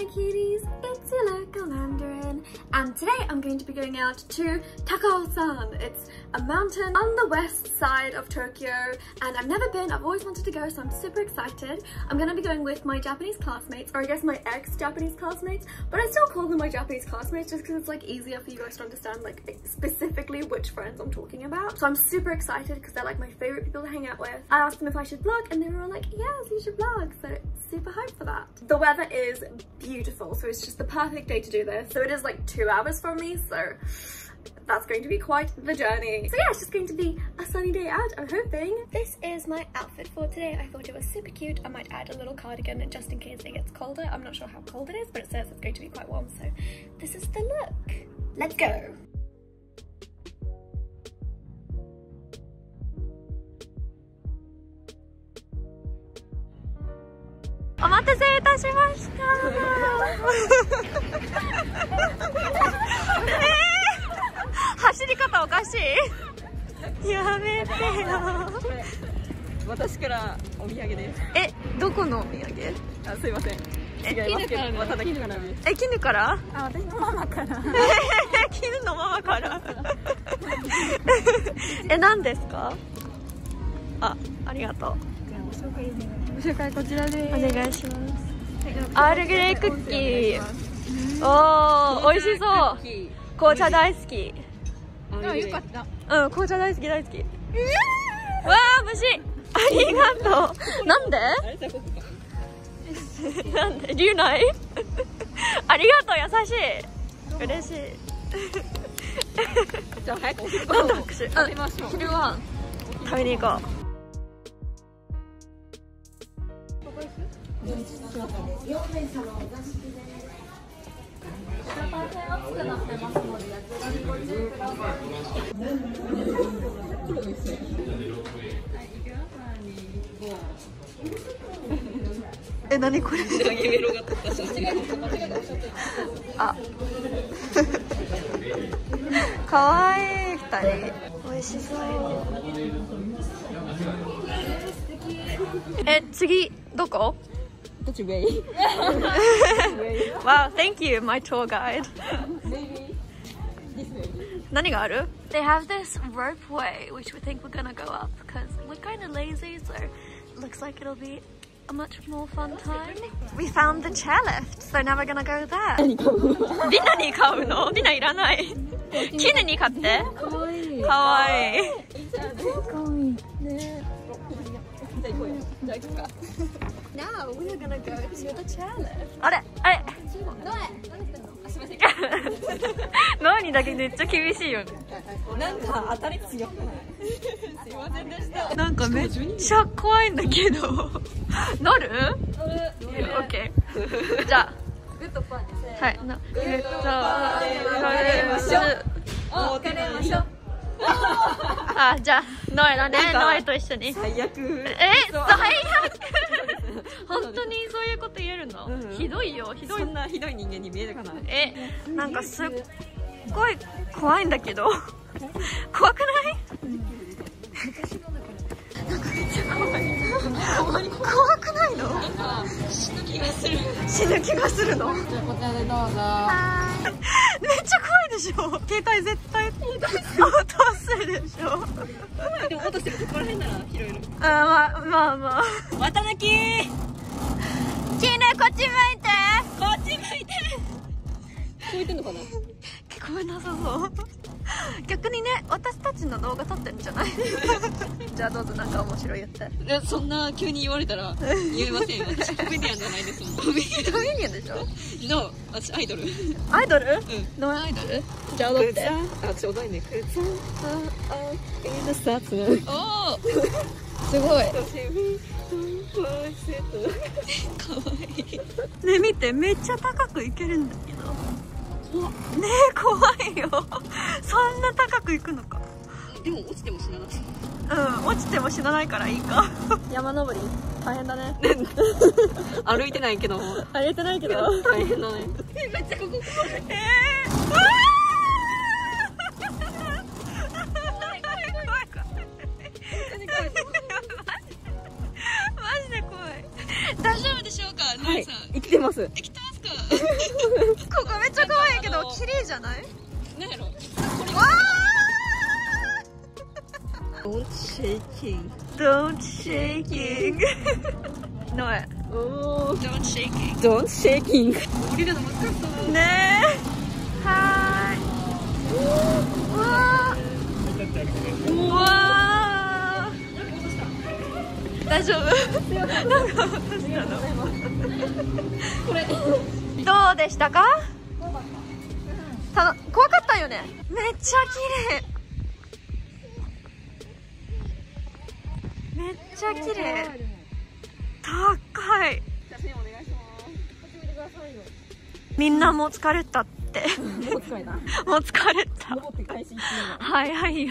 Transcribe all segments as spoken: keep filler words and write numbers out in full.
cuties, it's your local Mandarin, and today I'm going to be going out to Takao-san. It's a mountain on the west side of Tokyo, and I've never been, I've always wanted to go, so I'm super excited. I'm going to be going with my Japanese classmates, or I guess my ex-Japanese classmates, but I still call them my Japanese classmates just because it's like easier for you guys to understand like specifically which friends I'm talking about. So I'm super excited because they're like my favorite people to hang out with. I asked them if I should vlog and they were all like, yes, you should vlog, so super hyped for that. The weather is beautiful, so it's just the perfect day to do this. So it is like two hours from me, so that's going to be quite the journey. So yeah, it's just going to be a sunny day out, I'm hoping. This is my outfit for today. I thought it was super cute. I might add a little cardigan just in case it gets colder. I'm not sure how cold it is, but it says it's going to be quite warm, so this is the look. Let's go. Omatase itashimashita. Hashiri kata okashi. Yamete yo. 私からお土産です。 え、どこのお土産？ あ、すいません。違いますけど、ただ絹からです。 え、絹から？ あ、私のママから。 絹のママから。え、何ですか？あ、ありがとう。ご紹介こちらです。お願いします。アールグレイクッキー。おー、美味しそう。紅茶大好き。 あ、よかった。 うん、紅茶大好き大好き。わー、虫。ありがとう。なんで？なんで？龍内？ありがとう、優しい。嬉しい。 じゃあ早くお昼ごなん飯をだ拍手。 食べましょう。 昼ご飯食べに行こう。よんめいさまお座敷です。大変熱くなってますので、やつらにご注意ください。え、なにこれ？あ、かわいいふたり。美味しそう。え、次どこ ？Which way? Wow, thank you, my tour guide. Maybe this way. 何がある？ They have this ropeway, which we think we're gonna go up because we're kind of lazy, so it looks like it'll be a much more fun time. We found the chairlift, so now we're gonna go there. リナに買うの？リナいらない。絹に買って。かわいい。かわいい。かわいい。ね。じゃあ行こうよ。じゃあ行くか。Now we're gonna go to the chairlift. あれあれ。何だけめっちゃ厳しいよね。 なんか当たり強くない？すいませんでした。 なんかめっちゃ怖いんだけど。乗る？乗る。オッケー。じゃあ。グッドパーです。はい。グッドパーましょう。お別れましょう。あ、じゃあノエだね。ノエと一緒に。 最悪。 え、最悪。本当にそういうこと言えるの？うん、ひどいよ、ひどい。 そんなひどい人間に見えるかな。 え、なんかすっごい怖いんだけど。怖くない？うん、なんかめっちゃ怖い。怖くないの？死ぬ気がする。死ぬ気がするの。じゃあこちらでどうぞ。めっちゃ怖いでしょ。携帯絶対音するでしょ。 でも音してるところらへんなら拾える。 あ、まあまあまあ。 綿抜き。 キヌこっち向いて。 こっち向いて。聞こえてんのかな？ 聞こえなさそう。逆にね、私たちの動画撮ってるんじゃない？じゃあどうぞ、なんか面白い言って。 え、そんな急に言われたら言えませんよ。私コメディアンじゃないですもん。 コメディアンでしょ？ No、私アイドル。 アイドル？うん。 ノアアイドル？ じゃあ踊って。 あ、私踊れねえ。おお。 すごい。かわいい。ねえ見て、めっちゃ高く行けるんだけど。ねえ怖いよ。そんな高く行くのか。 でも落ちても死なない。 うん、落ちても死なないからいいか。山登り大変だね。 歩いてないけど。 歩いてないけど大変だね。 めっちゃここ怖い。えー、 はい、生きてます。 生きてますか？ こめっちゃ可愛いけど綺麗じゃない？ なんやろ。 わー Don't shaking Don't shaking No Oh Don't shaking. Don't shaking 降りるの難しそう。 ねえはーいうわーうわー大丈夫なんか落としたのこれどうでしたか？た怖かったよね。めっちゃ綺麗めっちゃ綺麗高い。 写真お願いします。 みんなもう疲れたってもう疲れた。 もう疲れた登って開始っていうの。 早いよ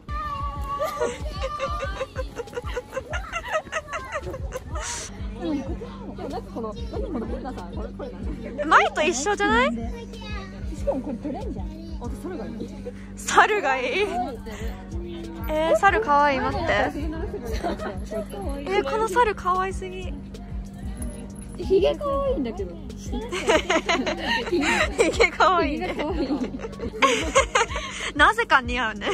でもなんかこの何この変なさ、これこれ何？ 前と一緒じゃない？ しかもこれ取れんじゃん。あ、それがいい。 猿がいい。えー、猿かわいい。待って。えー、この猿かわいすぎ。 ひげかわいいんだけど。 ひげかわいいね。なぜか似合うね。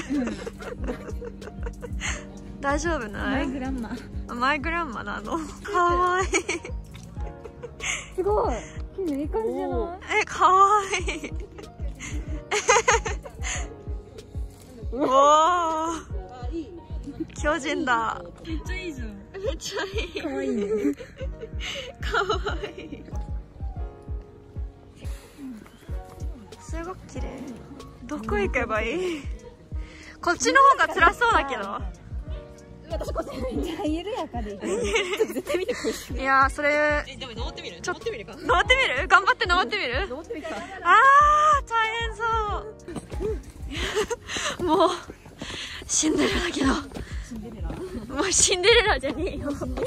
大丈夫ない？ マイグランマ。 マイグランマなの。かわいい。 すごい。いい感じじゃない？ え、かわいい。おー。巨人だ。 めっちゃいいじゃん。 めっちゃいい。 かわいいね。 かわいい。すごく綺麗。どこ行けばいい？こっちの方が辛そうだけど。 私こっちじゃあ緩やかでいい。絶対見てこい。 いやー、それ。 でも登ってみる？登ってみるか。 登ってみる？頑張って登ってみる？ 登ってみるか。 あー、大変そう。もうシンデレラだけど。 シンデレラ。 もうシンデレラじゃねえよ。なんで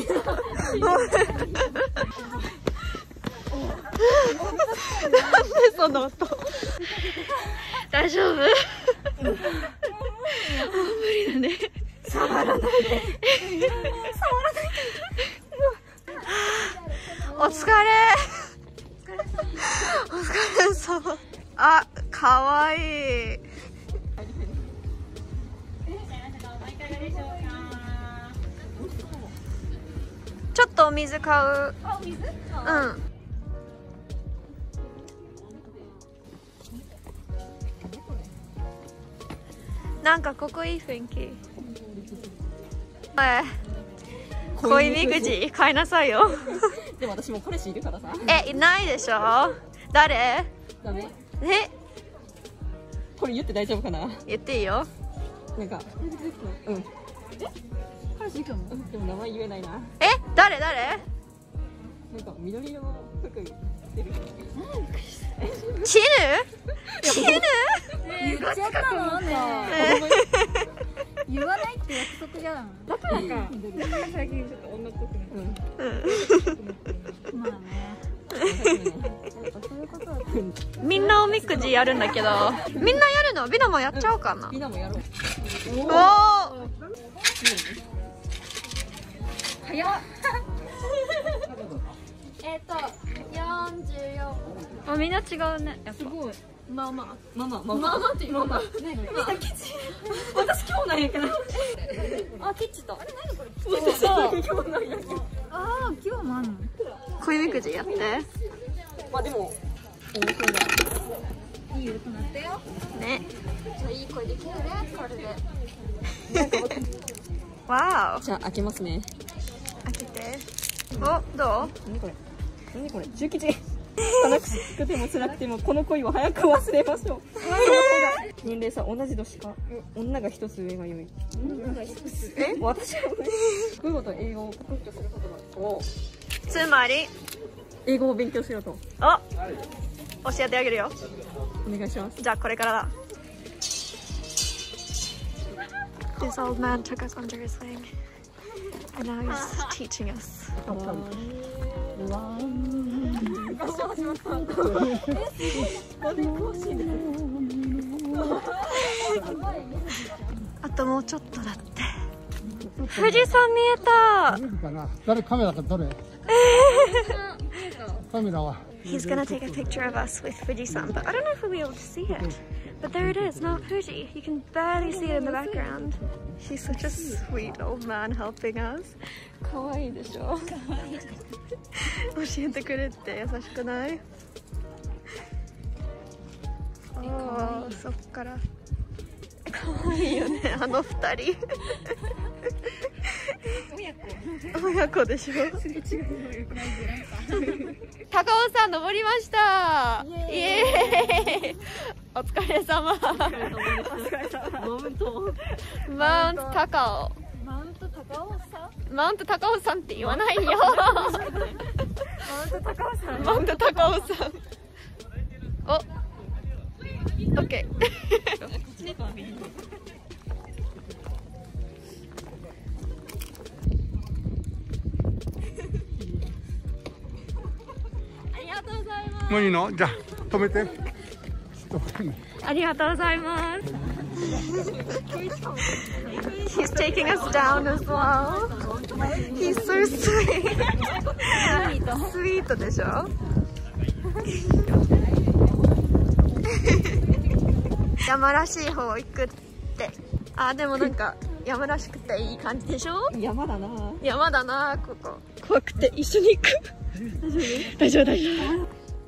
その音。大丈夫？もう無理だね。触らないで。触らないで。お疲れ。お疲れ様。あ、かわいい。ちょっとお水買う。 あ、お水？ うん。なんかここいい雰囲気。え、恋みくじ買いなさいよ。 でも私も彼氏いるからさ。 え、いないでしょ？誰？ ダメ？ え、 これ言って大丈夫かな？ 言っていいよ。 なんか、うん。え？彼氏いるかも？でも名前言えないな。 え、誰誰？ なんか緑色の服着てる。 キヌ？キヌ？ 言っちゃったのね。 言わないって約束じゃん。 だからか。だから最近ちょっと女っぽくなまあね。そういうことは。 みんなおみくじやるんだけど、みんなやるの？ビナもやっちゃおうかな。 みんなもやろう。 おお。 早っ。 えっとよんじゅうよん。 あ、みんな違うね。 すごい。 まあまあママママまあまあっていうママ。私今日なんやけど。 あ、キッチンだ。あれ何これ？ そう今日なんやけど。 ああ、今日もあんの。 恋みくじやって。 まあでも面白い。 いい音鳴ったよ。 ね。 じゃあいい声できるね、これで。 わじゃあ開けますね。 お。開けて。お、どう？ 何これ？何これ？中吉。悲しくても辛くてもこの恋を早く忘れましょう。年齢差同じ年か。女が一つ上が良い。女が一つ。え？私は国語と英語を特徴する言葉を。 つまり英語を勉強しようと。 お、教えてあげるよ。 お願いします。 じゃあこれからだ。This old man took us under his wing, and now he's teaching us. あともうちょっとだって。富士山見えた。 見えるかな？誰カメラかどれ？カメラは he's gonna take a picture of us with Fujisan, but I don't know if we'll be able to see it. But there it is, Mount Fuji. You can barely see it in the background. He's such a sweet old man helping us. 可愛いでしょ？教えてくれて優しくない？ああ、そっから。可愛いよね、あの二人。親子でしょ。高尾山登りました。イエーイ。お疲れ様。マウント高尾。 マウント高尾さん。 マウント高尾山って言わないよ。 マウント高尾さん。 マウント高尾山。お。オッケー。 もういいの？じゃあ止めて。 ありがとうございます。He's taking us down as well. He's so sweet. Sweet でしょ？山らしい方行くって。あ、でもなんか山らしくていい感じでしょ？ 山だな。 山だな、ここ。怖くて一緒に行く。大丈夫大丈夫。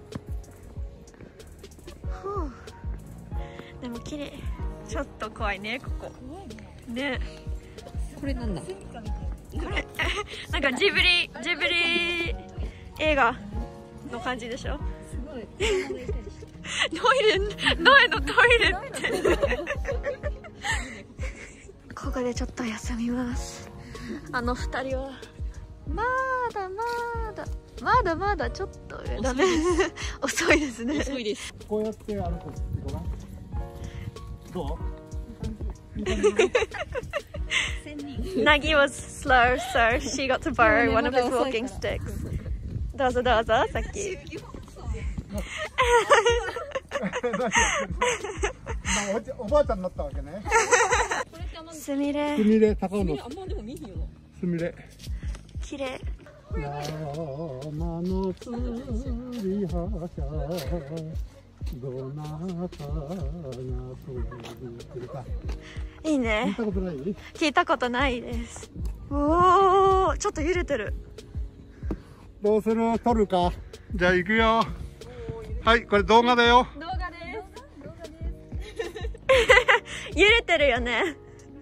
でも綺麗。ちょっと怖いね、ここ。ね。 これなんだ？ これなんかジブリジブリ映画の感じでしょ？ すごい。 トイレ、ノエのトイレって。ここでちょっと休みます。あの二人はまだまだまだまだちょっと上だね。遅いですね。 遅いです。 こうやって歩くってごらん。どう ？Nagi was slow, so she got to borrow one of his walking sticks. どうぞどうぞ、さっき。 おばあちゃんになったわけね。 すみれ。 すみれ、高尾の。 あんまでも見ひんよな。 すみれ。 綺麗。 山のつりはしゃどなたが来るか。 いいね。 聞いたことない？ 聞いたことないです。おお、ちょっと揺れてる。 どうする？撮るか。じゃあ行くよ。はい、これ動画だよ。 動画です。揺れてるよね。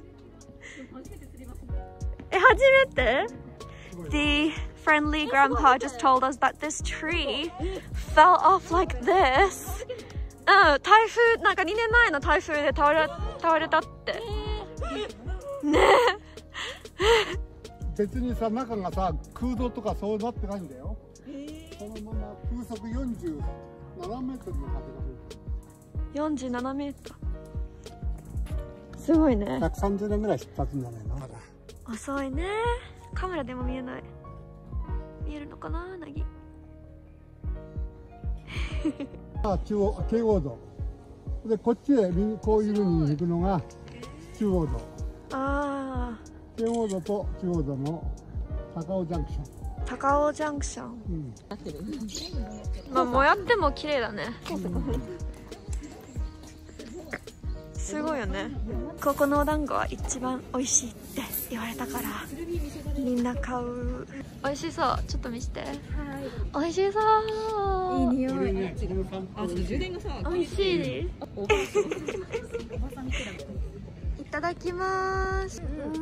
え、初めて？ The friendly grandpa just told us that this tree fell off like this. うん、台風、なんかにねんまえの台風で倒れ、倒れたって。ねえ。 別にさ、中がさ、空洞とかそうなってないんだよ。そのまま風速よんじゅうななメートルの風が吹いてよんじゅうななメートル。すごいね。 ひゃくさんじゅうねんぐらい経つんじゃないの？まだ。 遅いね。カメラでも見えない。見えるのかな、なぎ。 あ、中央、京王道。で、こっちへこういう風に行くのが中央道。 ああ。 京王道と中央道の高尾ジャンクション。 高尾ジャンクション。 うん。 まあ、もやっても綺麗だね。すごいよね。ここのお団子は一番美味しいって言われたからみんな買う。美味しそう。ちょっと見せて。はい。美味しそう。 いい匂い。 あ、ちょっと充電がさ。 美味しい。いただきます。うん。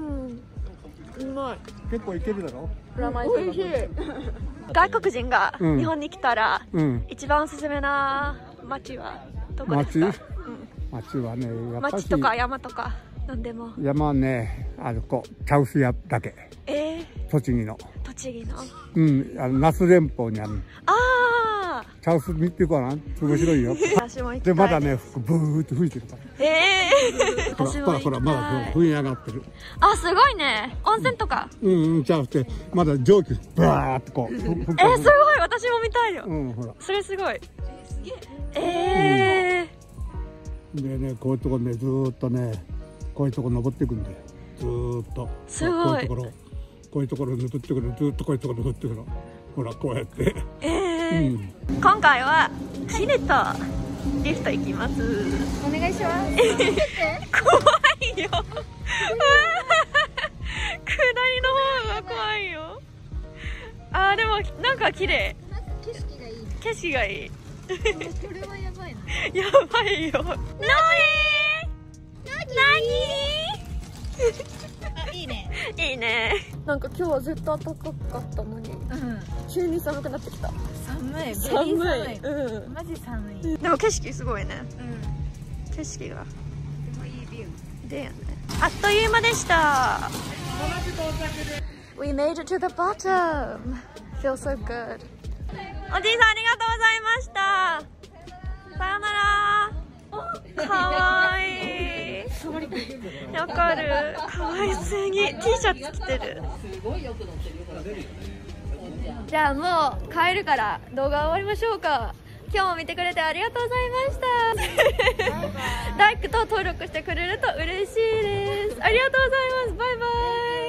うまい。 結構いけるだろ？ 美味しい。外国人が日本に来たら、 うん、 一番おすすめな街はどこですか？ 町？町はね、やっぱり町とか山とかなんでも。 山はね、あのこう茶臼屋だけ。えー、栃木の。 栃木の。 うん、あの那須連峰にある。ああ。茶臼見てごらん、面白いよ。 私も行きたい。 でまだね、ブーって吹いてるから。ええー。ほらほらほら、まだ吹き上がってる。 あ、すごいね。温泉とか。 うんうん、じゃなくてまだ蒸気バーってこう。えー、すごい。 私も見たいよ。うん、ほら。それすごい。ええー。 でね、こういうとこね、ずーっとね、こういうとこ登っていくんだよ。ずーっと。 すごい。 こういうところ、こういうところ登ってくる、ずーっとこういうところ登ってくる。ほら、こうやって。ええうん今回はヒデとリフト行きます。 お願いします。 怖いよ。下りの方が怖いよ。あーでもなんか綺麗。 景色がいい。 景色がいい。 これはやばいな。 やばいよ。ノエあ、いいね。 いいね。 なんか今日はずっと暖かかったのにうん。 急に寒くなってきた。 寒い。 寒い。 ベリー寒い。 うん。 マジ寒い。 でも景色すごいね。 うん。 景色が。 でもいいビュー。 でよね。あっという間でした。We made it to the bottom. Feels so good. おじいさんありがとうございました。さよなら。かわいい。わかる。かわいすぎ。T シャツ着てる。じゃあもう帰るから動画終わりましょうか。今日も見てくれてありがとうございました。ライクと登録してくれると嬉しいです。ありがとうございます。バイバイ。